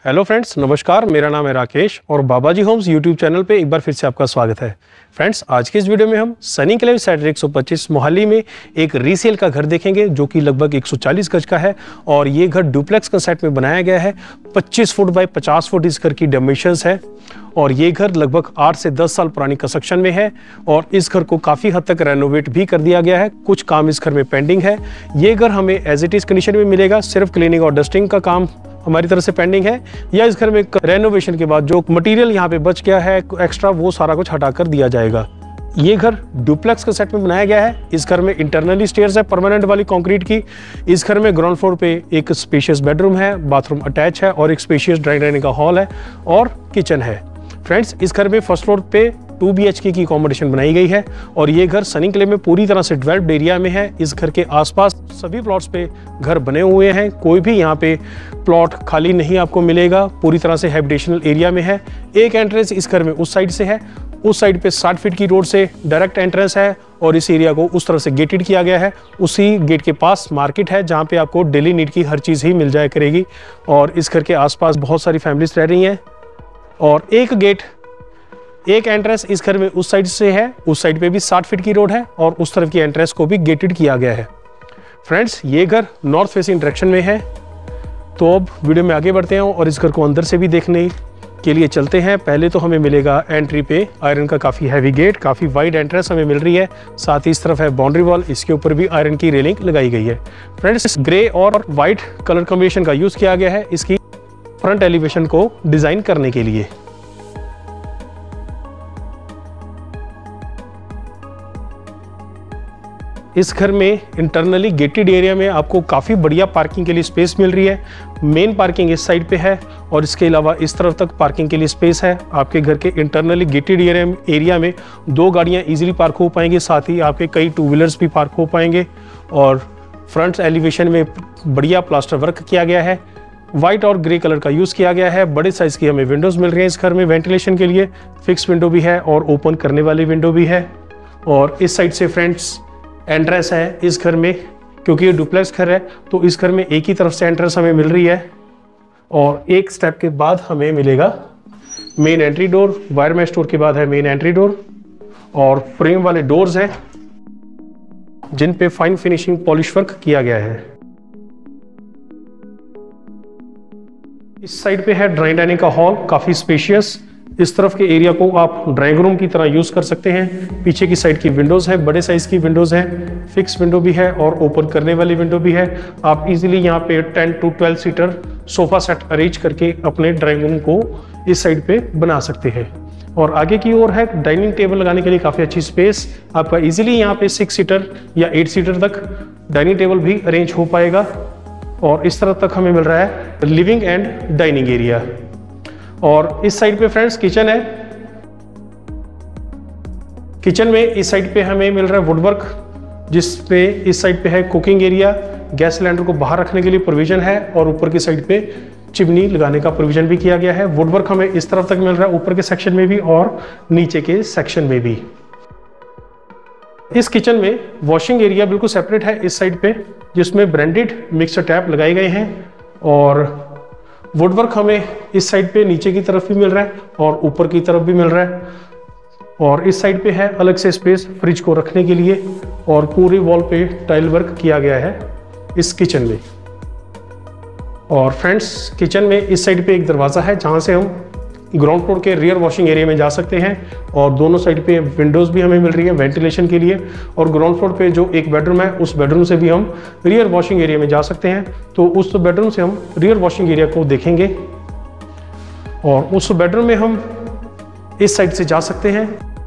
Hello friends, नमस्कार। मेरा नाम है राकेश और बाबाजी होम्स यूट्यूब चैनल पे एक बार फिर से आपका स्वागत है। फ्रेंड्स, आज के इस वीडियो में हम सनी एन्क्लेव सेक्टर 125 मोहाली में एक रीसेल का घर देखेंगे जो कि लगभग 140 गज का है और ये घर डुप्लेक्स कंसेप्ट में बनाया गया है। 25 फुट बाय 50 फुट इस घर की डायमेंशंस है और ये घर लगभग 8 से 10 साल पुरानी कंस्ट्रक्शन में है और इस घर को काफ़ी हद तक रेनोवेट भी कर दिया गया है। कुछ काम इस घर में पेंडिंग है। ये घर हमें एज इट इज़ कंडीशन में मिलेगा, सिर्फ क्लीनिंग और डस्टिंग का काम हमारी तरफ से पेंडिंग है, या इस घर में रेनोवेशन के बाद जो मटेरियल यहाँ पे बच गया है एक्स्ट्रा, वो सारा कुछ हटा कर दिया जाएगा। ये घर डुप्लेक्स के सेट में बनाया गया है। इस घर में इंटरनली स्टेयर्स है परमानेंट वाली कंक्रीट की। इस घर में ग्राउंड फ्लोर पे एक स्पेशियस बेडरूम है, बाथरूम अटैच है और एक स्पेशियस ड्राइंग डाइनिंग का हॉल है और किचन है। फ्रेंड्स, इस घर में फर्स्ट फ्लोर पे 2 BHK की अकोमोडेशन बनाई गई है और ये घर सनी एन्क्लेव में पूरी तरह से डेवलप्ड एरिया में है। इस घर के आसपास सभी प्लॉट्स पे घर बने हुए हैं, कोई भी यहाँ पे प्लॉट खाली नहीं आपको मिलेगा, पूरी तरह से हैबिटेशनल एरिया में है। एक एंट्रेंस इस घर में उस साइड से है, उस साइड पे 60 फीट की रोड से डायरेक्ट एंट्रेंस है और इस एरिया को उस तरह से गेटेड किया गया है। उसी गेट के पास मार्केट है जहाँ पे आपको डेली नीड की हर चीज़ ही मिल जाया करेगी और इस घर के आसपास बहुत सारी फैमिलीज रह रही हैं। और एक एंट्रेंस इस घर में उस साइड से है, उस साइड पे भी 60 फीट की रोड है और उस तरफ की एंट्रेंस को भी गेटेड किया गया है। फ्रेंड्स, ये घर नॉर्थ फेसिंग डायरेक्शन में है। तो अब वीडियो में आगे बढ़ते हैं और इस घर को अंदर से भी देखने के लिए चलते हैं। पहले तो हमें मिलेगा एंट्री पे आयरन का काफ़ी हैवी गेट, काफ़ी वाइड एंट्रेंस हमें मिल रही है। साथ ही इस तरफ है बाउंड्री वॉल, इसके ऊपर भी आयरन की रेलिंग लगाई गई है। फ्रेंड्स, ग्रे और वाइट कलर कॉम्बिनेशन का यूज़ किया गया है इसकी फ्रंट एलिवेशन को डिज़ाइन करने के लिए। इस घर में इंटरनली गेटेड एरिया में आपको काफ़ी बढ़िया पार्किंग के लिए स्पेस मिल रही है। मेन पार्किंग इस साइड पे है और इसके अलावा इस तरफ तक पार्किंग के लिए स्पेस है। आपके घर के इंटरनली गेटेड एरिया में 2 गाड़ियां इजीली पार्क हो पाएंगी, साथ ही आपके कई 2 व्हीलर्स भी पार्क हो पाएंगे। और फ्रंट एलिवेशन में बढ़िया प्लास्टर वर्क किया गया है, वाइट और ग्रे कलर का यूज़ किया गया है। बड़े साइज़ की हमें विंडोज़ मिल रही हैं इस घर में वेंटिलेशन के लिए। फिक्स विंडो भी है और ओपन करने वाली विंडो भी है। और इस साइड से फ्रेंड्स एंट्रेंस है इस घर में, क्योंकि ये डुप्लेक्स घर है तो इस घर में एक ही तरफ से एंट्रेंस हमें मिल रही है और एक स्टेप के बाद हमें मिलेगा main entry door. Wireman store के बाद है मेन एंट्री डोर और फ्रेम वाले डोर्स हैं जिन पे फाइन फिनिशिंग पॉलिश वर्क किया गया है। इस साइड पे है ड्राइंग डाइनिंग का हॉल, काफी स्पेशियस। इस तरफ के एरिया को आप ड्राइंग रूम की तरह यूज कर सकते हैं। पीछे की साइड की विंडोज है, बड़े साइज की विंडोज है, फिक्स विंडो भी है और ओपन करने वाली विंडो भी है। आप इजीली यहाँ पे 10 to 12 seater sofa set arrange करके अपने ड्राइंग रूम को इस साइड पे बना सकते हैं। और आगे की ओर है डाइनिंग टेबल लगाने के लिए काफ़ी अच्छी स्पेस। आपका इजीली यहाँ पे 6 सीटर या 8 सीटर तक डाइनिंग टेबल भी अरेंज हो पाएगा। और इस तरफ तक हमें मिल रहा है लिविंग एंड डाइनिंग एरिया। और इस साइड पे फ्रेंड्स किचन है। किचन में इस साइड पे हमें मिल रहा है वुडवर्क, जिस पे इस साइड पे है कुकिंग एरिया, गैस सिलेंडर को बाहर रखने के लिए प्रोविजन है और ऊपर की साइड पे चिमनी लगाने का प्रोविजन भी किया गया है। वुडवर्क हमें इस तरफ तक मिल रहा है, ऊपर के सेक्शन में भी और नीचे के सेक्शन में भी। इस किचन में वॉशिंग एरिया बिल्कुल सेपरेट है इस साइड पे, जिसमें ब्रांडेड मिक्सर टैप लगाए गए हैं और वुडवर्क हमें इस साइड पे नीचे की तरफ भी मिल रहा है और ऊपर की तरफ भी मिल रहा है। और इस साइड पे है अलग से स्पेस फ्रिज को रखने के लिए और पूरे वॉल पे टाइल वर्क किया गया है इस किचन में। और फ्रेंड्स, किचन में इस साइड पे एक दरवाज़ा है जहाँ से हम ग्राउंड फ्लोर के रियर वॉशिंग एरिया में जा सकते हैं और दोनों साइड पे विंडोज़ भी हमें मिल रही है वेंटिलेशन के लिए। और ग्राउंड फ्लोर पे जो एक बेडरूम है उस बेडरूम से भी हम रियर वॉशिंग एरिया में जा सकते हैं। तो उस बेडरूम से हम रियर वॉशिंग एरिया को देखेंगे और उस बेडरूम में हम इस साइड से जा सकते हैं।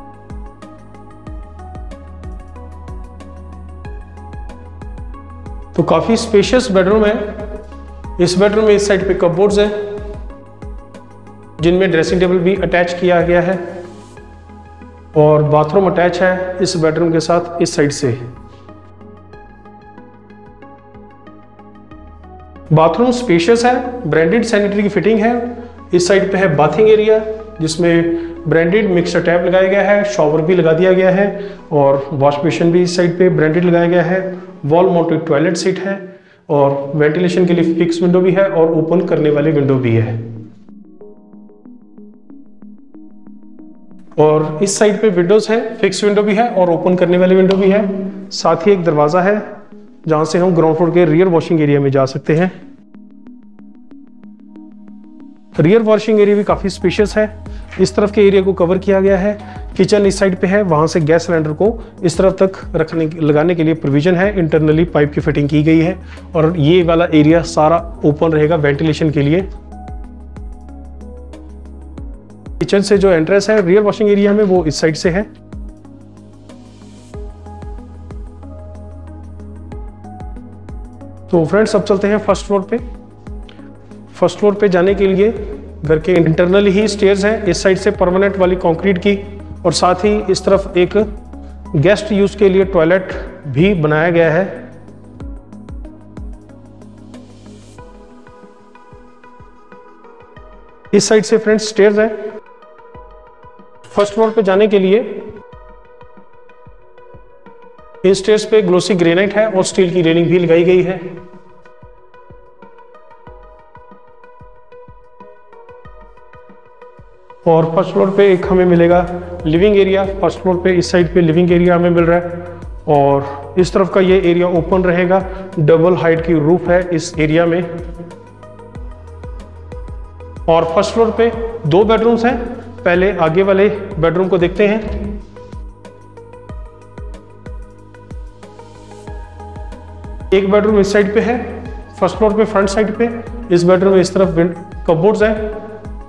तो काफ़ी स्पेशियस बेडरूम है। इस बेडरूम में इस साइड पे कपबोर्ड्स है जिनमें ड्रेसिंग टेबल भी अटैच किया गया है और बाथरूम अटैच है इस बेडरूम के साथ इस साइड से। बाथरूम स्पेशियस है, ब्रांडेड सैनिटरी की फिटिंग है। इस साइड पे है बाथिंग एरिया जिसमें ब्रांडेड मिक्सर टैप लगाया गया है, शॉवर भी लगा दिया गया है और वॉश बेसिन भी इस साइड पे ब्रांडेड लगाया गया है। वॉल माउंटेड टॉयलेट सीट है और वेंटिलेशन के लिए फिक्स विंडो भी है और ओपन करने वाली विंडो भी है। और इस साइड पे विंडोज है, फिक्स विंडो भी है और ओपन करने वाली विंडो भी है। साथ ही एक दरवाजा है जहां से हम ग्राउंड फ्लोर के रियर वॉशिंग एरिया में जा सकते हैं। रियर वॉशिंग एरिया भी काफी स्पेशियस है। इस तरफ के एरिया को कवर किया गया है। किचन इस साइड पे है, वहां से गैस सिलेंडर को इस तरफ तक लगाने के लिए प्रोविजन है। इंटरनली पाइप की फिटिंग की गई है और ये वाला एरिया सारा ओपन रहेगा वेंटिलेशन के लिए। किचन से जो एंट्रेंस है रियर वॉशिंग एरिया में वो इस साइड से है। तो फ्रेंड्स अब चलते हैं फर्स्ट फ्लोर पे। फर्स्ट फ्लोर पे जाने के लिए घर के इंटरनली ही स्टेयर्स हैं, इस साइड से परमानेंट वाली कंक्रीट की, और साथ ही इस तरफ एक गेस्ट यूज के लिए टॉयलेट भी बनाया गया है। इस साइड से फ्रेंड्स स्टेयर्स है। फर्स्ट फ्लोर पे जाने के लिए इन स्टेयर्स पे ग्लोसी ग्रेनाइट है और स्टील की रेलिंग भी लगाई गई है। और फर्स्ट फ्लोर पे एक हमें मिलेगा लिविंग एरिया। फर्स्ट फ्लोर पे इस साइड पे लिविंग एरिया हमें मिल रहा है और इस तरफ का ये एरिया ओपन रहेगा। डबल हाइट की रूफ है इस एरिया में। और फर्स्ट फ्लोर पे 2 बेडरूम्स हैं। पहले आगे वाले बेडरूम को देखते हैं। एक बेडरूम इस साइड पे है, फर्स्ट फ्लोर पे फ्रंट साइड पे। इस बेडरूम में इस तरफ कपबोर्ड्स हैं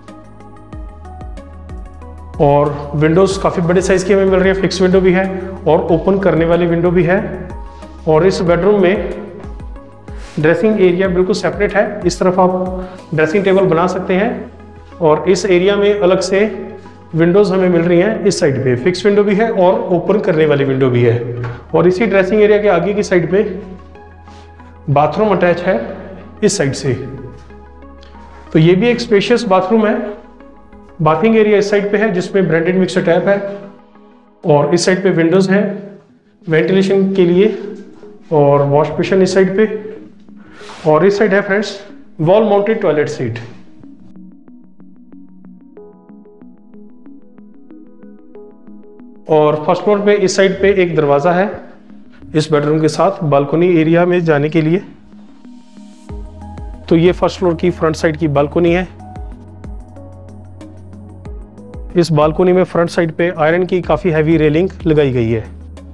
और विंडोज काफी बड़े साइज की हमें मिल रही है। फिक्स विंडो भी है और ओपन करने वाली विंडो भी है। और इस बेडरूम में ड्रेसिंग एरिया बिल्कुल सेपरेट है। इस तरफ आप ड्रेसिंग टेबल बना सकते हैं और इस एरिया में अलग से विंडोज हमें मिल रही हैं। इस साइड पे फिक्स विंडो भी है और ओपन करने वाली विंडो भी है। और इसी ड्रेसिंग एरिया के आगे की साइड पे बाथरूम अटैच है इस साइड से। तो ये भी एक स्पेशियस बाथरूम है। बाथिंग एरिया इस साइड पे है जिसमें ब्रांडेड मिक्सर टैप है और इस साइड पे विंडोज हैं वेंटिलेशन के लिए और वॉश बेसिन इस साइड पे। और इस साइड है friends wall mounted toilet seat. और फर्स्ट फ्लोर पे इस साइड पे एक दरवाजा है इस बेडरूम के साथ बालकनी एरिया में जाने के लिए। तो ये फर्स्ट फ्लोर की फ्रंट साइड की बालकनी है। इस बालकनी में फ्रंट साइड पे आयरन की काफी हैवी रेलिंग लगाई गई है।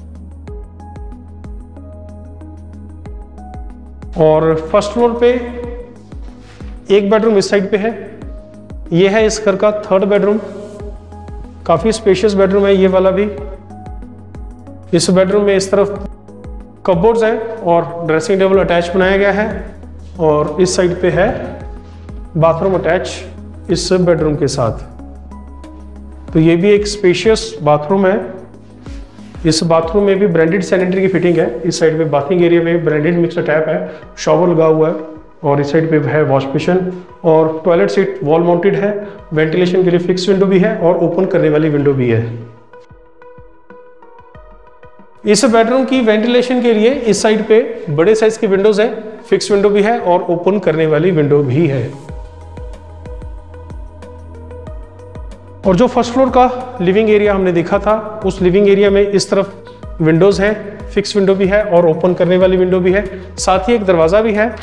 और फर्स्ट फ्लोर पे एक बेडरूम इस साइड पे है। ये है इस घर का थर्ड बेडरूम। काफी स्पेशियस बेडरूम है ये वाला भी। इस बेडरूम में इस तरफ कपबोर्ड्स हैं और ड्रेसिंग टेबल अटैच बनाया गया है और इस साइड पे है बाथरूम अटैच इस बेडरूम के साथ। तो ये भी एक स्पेशियस बाथरूम है। इस बाथरूम में भी ब्रांडेड सैनिटरी की फिटिंग है। इस साइड पे बाथिंग एरिया में ब्रांडेड मिक्सर टैप है, शॉवर लगा हुआ है और इस साइड पे है वॉश बेसिन और टॉयलेट सीट वॉल माउंटेड है। वेंटिलेशन के लिए फिक्स विंडो भी है और ओपन करने वाली विंडो भी है। इस बेडरूम की वेंटिलेशन के लिए इस साइड पे बड़े साइज की विंडोज है, फिक्स विंडो भी है और ओपन करने वाली विंडो भी है। और जो फर्स्ट फ्लोर का लिविंग एरिया हमने देखा था उस लिविंग एरिया में इस तरफ विंडोज है, फिक्स विंडो भी है और ओपन करने वाली विंडो भी है। साथ ही एक दरवाजा भी है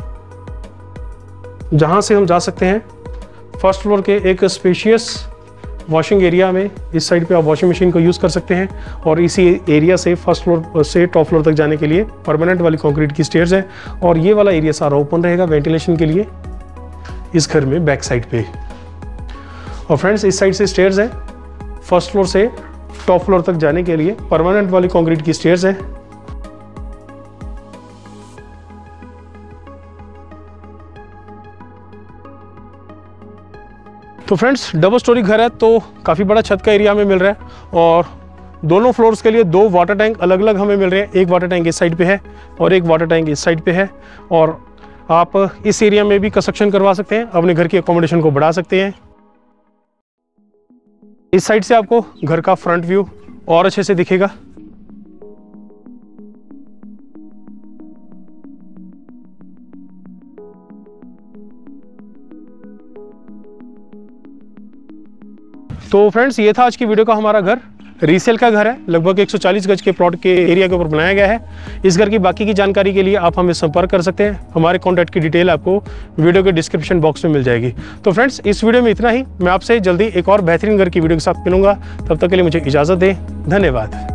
जहां से हम जा सकते हैं फर्स्ट फ्लोर के एक स्पेशियस वॉशिंग एरिया में। इस साइड पे आप वॉशिंग मशीन को यूज कर सकते हैं और इसी एरिया से फर्स्ट फ्लोर से टॉप फ्लोर तक जाने के लिए परमानेंट वाली कंक्रीट की स्टेयर्स है और ये वाला एरिया सारा ओपन रहेगा वेंटिलेशन के लिए इस घर में बैक साइड पे। और फ्रेंड्स इस साइड से स्टेयर्स है फर्स्ट फ्लोर से टॉप फ्लोर तक जाने के लिए परमानेंट वाली कंक्रीट की स्टेयर्स है। तो फ्रेंड्स डबल स्टोरी घर है तो काफ़ी बड़ा छत का एरिया हमें मिल रहा है और दोनों फ्लोर्स के लिए 2 वाटर टैंक अलग अलग हमें मिल रहे हैं। एक वाटर टैंक इस साइड पे है और एक वाटर टैंक इस साइड पे है। और आप इस एरिया में भी कंस्ट्रक्शन करवा सकते हैं, अपने घर की अकोमोडेशन को बढ़ा सकते हैं। इस साइड से आपको घर का फ्रंट व्यू और अच्छे से दिखेगा। तो फ्रेंड्स ये था आज की वीडियो का हमारा घर। रीसेल का घर है, लगभग 140 गज के प्लॉट के एरिया के ऊपर बनाया गया है। इस घर की बाकी की जानकारी के लिए आप हमें संपर्क कर सकते हैं। हमारे कॉन्टैक्ट की डिटेल आपको वीडियो के डिस्क्रिप्शन बॉक्स में मिल जाएगी। तो फ्रेंड्स इस वीडियो में इतना ही। मैं आपसे जल्दी एक और बेहतरीन घर की वीडियो के साथ मिलूंगा। तब तक के लिए मुझे इजाज़त दें। धन्यवाद।